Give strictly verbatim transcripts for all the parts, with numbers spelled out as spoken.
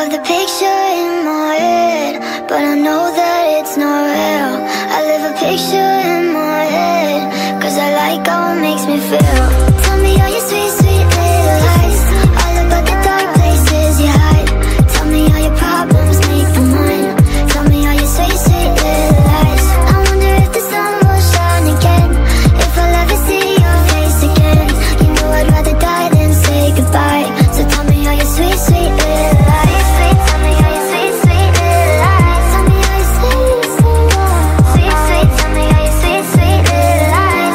love the picture in my head, but I know that it's not real. I live a picture in my head, cause I like how it makes me feel. Tell me all your sweet, sweet little lies, all about the dark places you hide. Tell me all your problems make them mine. Tell me all your sweet, sweet little lies. I wonder if the sun will shine again, if I'll ever see your face again. You know I'd rather die than say goodbye. So tell me all your sweet, sweet little lies. Sweet, tell me all your sweet, sweet little lies. Tell me all your sweet, sweet lies. Sweet, sweet, tell me all your sweet, sweet little lies.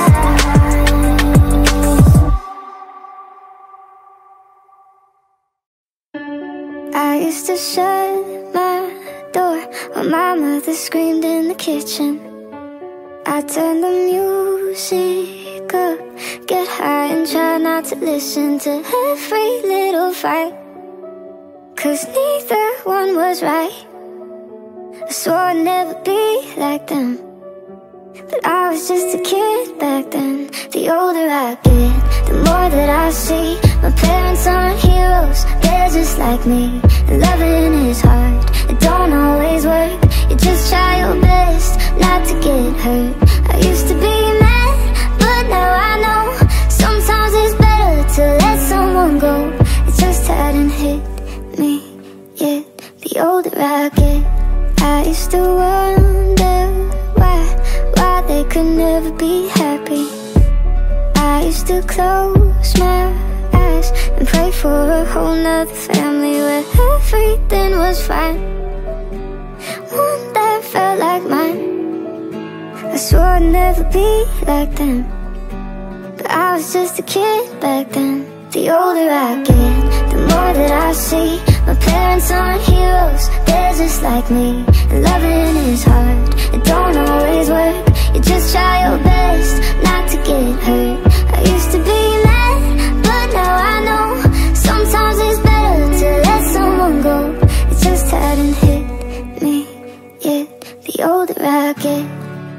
I used to shut my door when my mother screamed in the kitchen. I turned the music up, get high and try not to listen to every little fight, cause neither one was right. I swore I'd never be like them, but I was just a kid back then. The older I get, the more that I see my parents aren't heroes, they're just like me. And loving is hard, it don't always work. You just try your best not to get hurt. I used to be mad, but now I know sometimes it's better to let someone go. It just hadn't hit me yet. The older I get, I used to wonder why, why they could never be happy. I used to close my eyes and pray for a whole nother family where everything was fine, one that felt like mine. I swore I'd never be like them, but I was just a kid back then. The older I get, the more that I see my parents aren't heroes, they're just like me. And loving is hard, it don't always work. You just try your best not to get hurt. I used to be mad, but now I know sometimes it's better to let someone go. It just hadn't hit me yet. The older I get.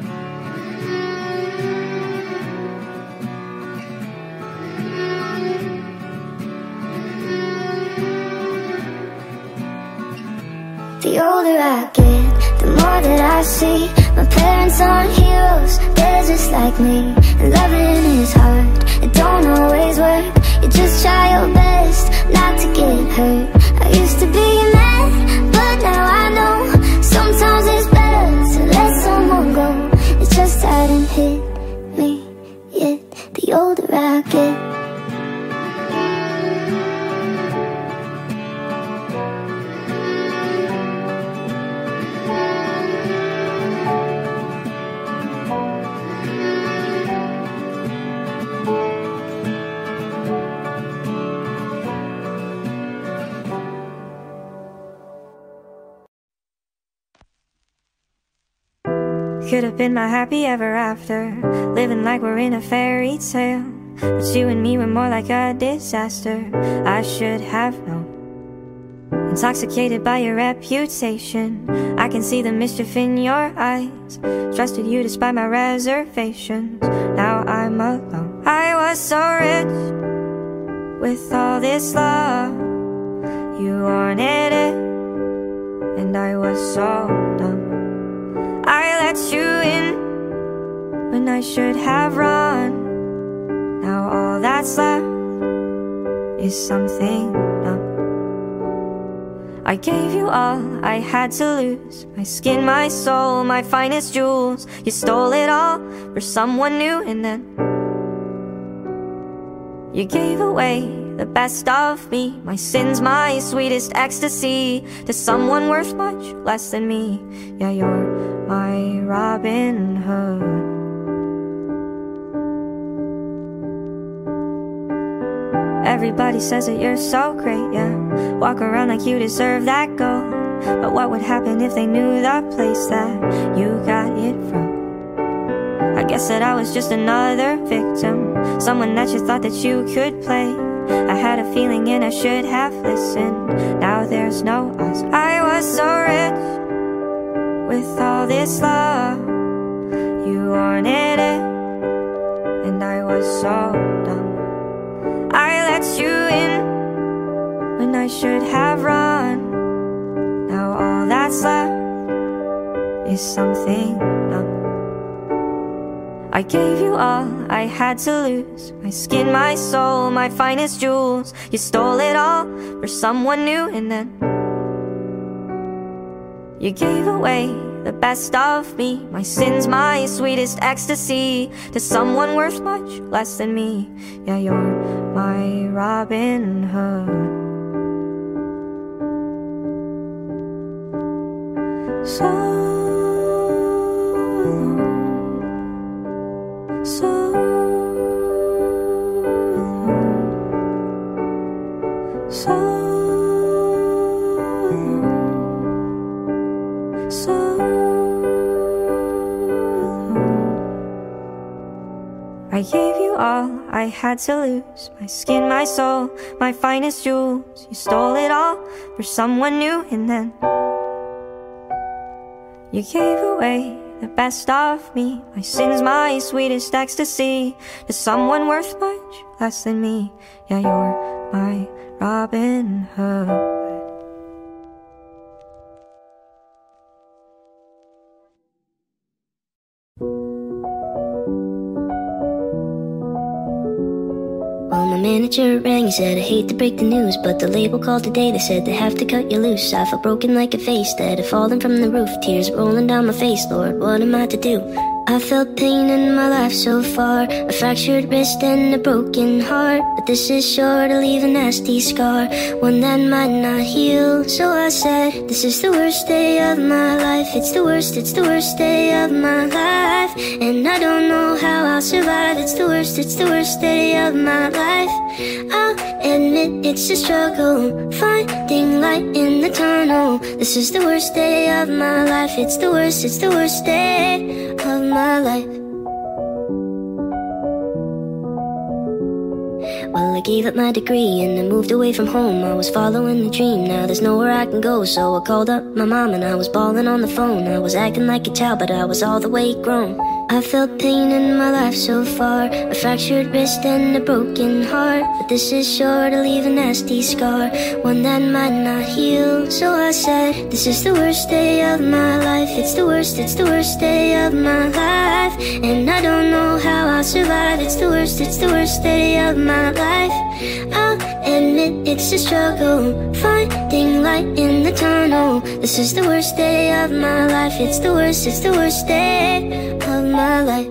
The older I get, the more that I see my parents aren't heroes, they're just like me. And loving is hard, it don't always work. You just try your best not to get hurt. I used to be mad, but now I know sometimes it's better to let someone go. It just hadn't hit me yet. The older I get. Could have been my happy ever after, living like we're in a fairy tale. But you and me were more like a disaster. I should have known. Intoxicated by your reputation, I can see the mischief in your eyes. Trusted you despite my reservations. Now I'm alone. I was so rich with all this love. You wanted it, and I was so dumb. I let you in when I should have run. Now all that's left is something numb. I gave you all I had to lose, my skin, my soul, my finest jewels. You stole it all for someone new, and then you gave away the best of me, my sins, my sweetest ecstasy, to someone worth much less than me. Yeah, you're my Robin Hood. Everybody says that you're so great, yeah. Walk around like you deserve that gold. But what would happen if they knew the place that you got it from? I guess that I was just another victim, someone that you thought that you could play. I had a feeling and I should have listened. Now there's no us. I was so rich with all this love. You wanted it, and I was so dumb. I let you in when I should have run. that's left is something numb. I gave you all I had to lose, my skin, my soul, my finest jewels. You stole it all for someone new, and then you gave away the best of me, my sins, my sweetest ecstasy, to someone worth much less than me. Yeah, you're my Robin Hood. So alone, so alone, so alone, so alone. I gave you all I had to lose, my skin, my soul, my finest jewels. You stole it all for someone new, and then you gave away the best of me, my sins, my sweetest ecstasy, to someone worth much less than me. Yeah, you're my Robin Hood. Well, my manager rang, he said, I hate to break the news, but the label called today, they said they have to cut you loose. I felt broken like a vase that had fallen from the roof, tears rolling down my face, Lord, what am I to do? I felt pain in my life so far, a fractured wrist and a broken heart, but this is sure to leave a nasty scar, one that might not heal. So I said, this is the worst day of my life, it's the worst, it's the worst day of my life, and I don't know how I'll survive. It's the worst, it's the worst day of my life. I'll admit it's a struggle, finding light in the tunnel. This is the worst day of my life, it's the worst, it's the worst day of my life. Well, I gave up my degree and I moved away from home. I was following the dream, now there's nowhere I can go. So I called up my mom and I was bawling on the phone. I was acting like a child, but I was all the way grown. I felt pain in my life so far, a fractured wrist and a broken heart, but this is sure to leave a nasty scar, one that might not heal. So I said, this is the worst day of my life, it's the worst, it's the worst day of my life, and I don't know how I'll survive. It's the worst, it's the worst day of my life. I'll admit it's a struggle, finding light in the tunnel. This is the worst day of my life, it's the worst, it's the worst day of my life.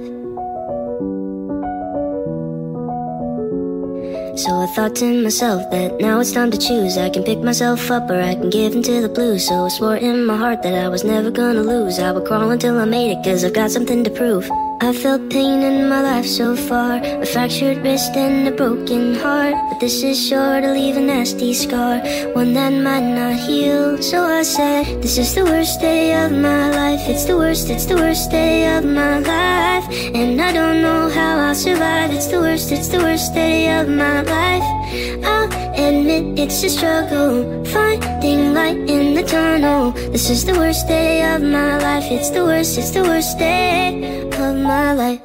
So I thought to myself that now it's time to choose. I can pick myself up or I can give into the blues. So I swore in my heart that I was never gonna lose. I would crawl until I made it, cause I've got something to prove. I felt pain in my life so far, a fractured wrist and a broken heart, but this is sure to leave a nasty scar, one that might not heal. So I said, this is the worst day of my life, it's the worst, it's the worst day of my life, and I don't know how I'll survive. It's the worst, it's the worst day of my life. I'll admit it's a struggle, finding light in the tunnel. This is the worst day of my life, it's the worst, it's the worst day of my life.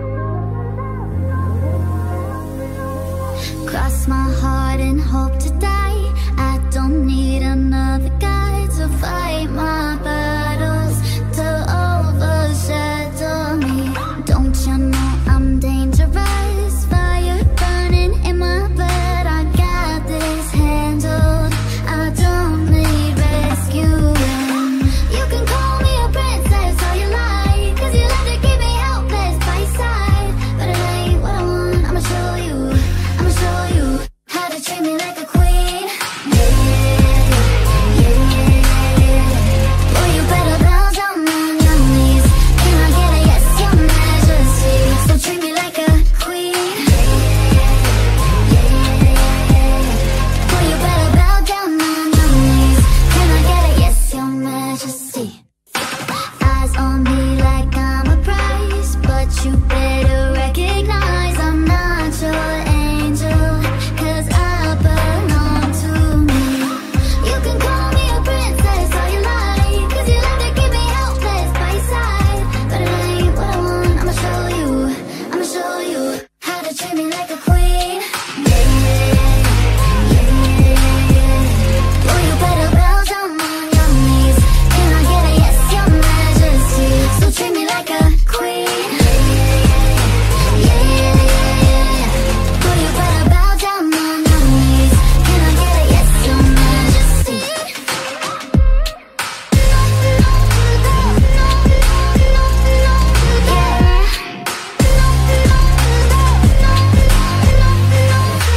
Cross my heart and hope to die.